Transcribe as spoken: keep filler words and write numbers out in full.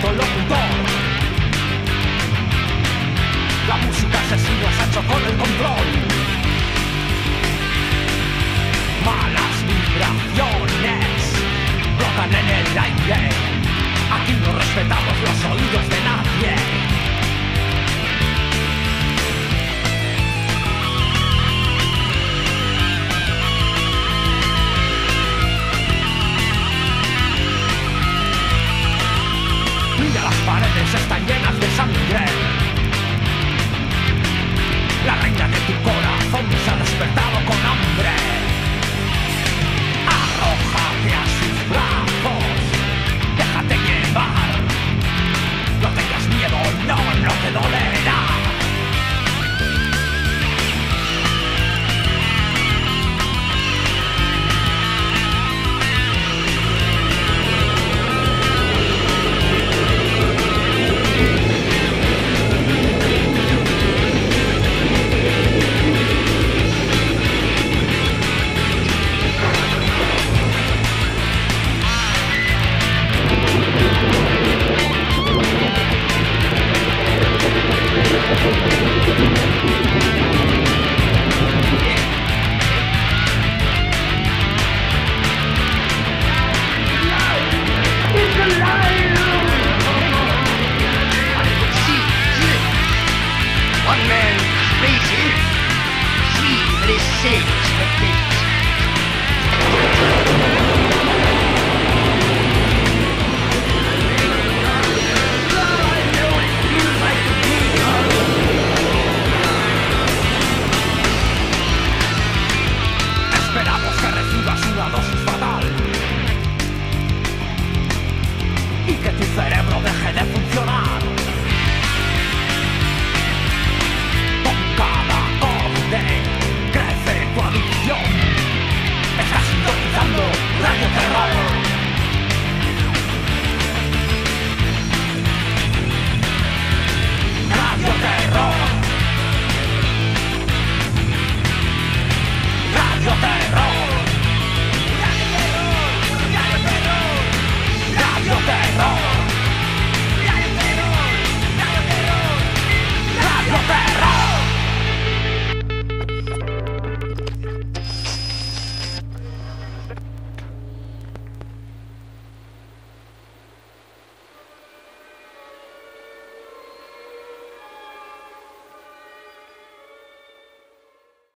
locutor. La música asesina se ha hecho con el control. Malas vibraciones flotan en el aire. Aquí no respetamos los oídos de nadie. Mira, las paredes están llenas de sangre. La reina de tu corazón se ha despertado con